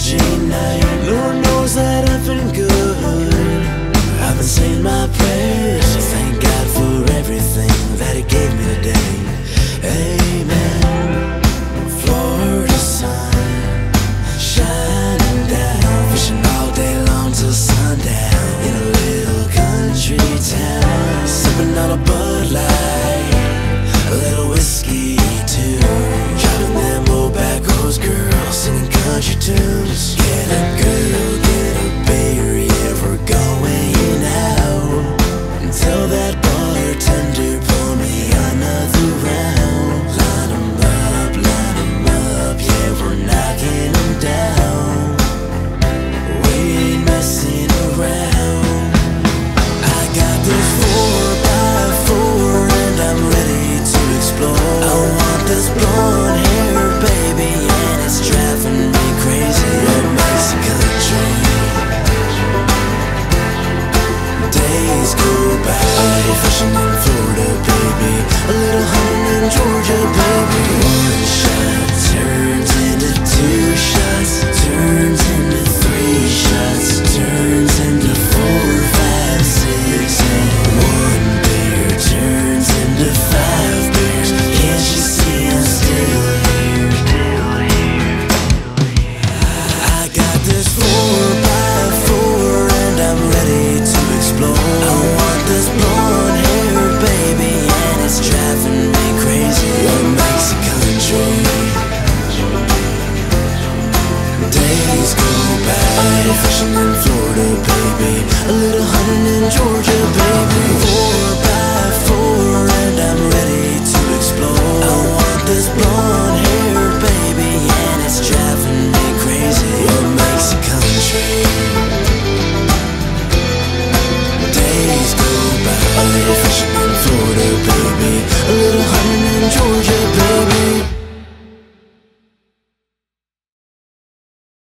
energy night. Lord knows that I've been good. I've been saying my prayers. Thank God for everything that He gave me today. Amen. Florida sun shining down, fishing all day long till sundown in a little country town, sipping on a Bud Light, a little whiskey too, driving them old back roads, girls singing country tunes. Get up, girl, get up, baby, yeah, we're going out. And tell that bartender pour me another round. Line 'em up, yeah, we're knocking 'em down. We ain't messing around. I got this 4x4 and I'm ready to explore. I want this blonde hair, baby, and it's driving me crazy. That Mexican dream. Days go by, a little fishing in Florida, baby, a little hunting in Georgia, baby. One shot turns into 2 shots, turns into 3 shots, turns into 4, 5, 6, and 1 beer turns into 5 beers. Can't you see I'm still here? I got this 4